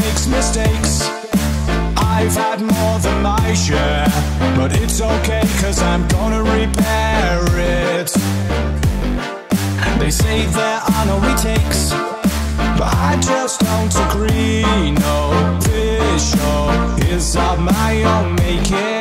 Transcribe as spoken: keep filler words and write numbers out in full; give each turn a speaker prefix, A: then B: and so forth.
A: makes mistakes. I've had more than my share, but it's okay, cause I'm gonna repair it. They say there are no retakes, but I just don't agree. No, this show is of my own making.